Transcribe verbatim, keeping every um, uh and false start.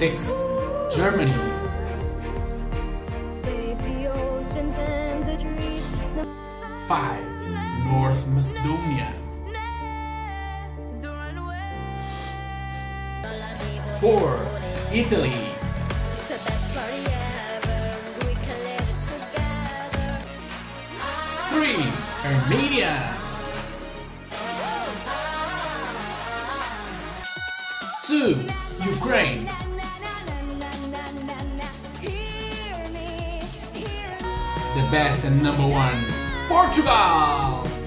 six. Germany. Five. North Macedonia. Four. Italy. Three. Armenia. Two. Ukraine. The best and number one, Portugal.